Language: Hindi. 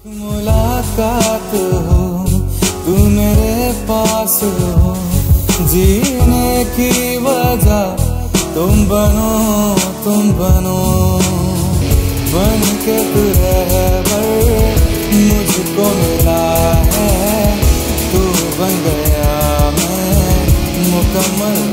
मुलाकात हो, तू मेरे पास हो, जीने की वजह तुम बनो, बन के तू रहबर मुझको मिला है, तू बन गया मैं मुकम्मल।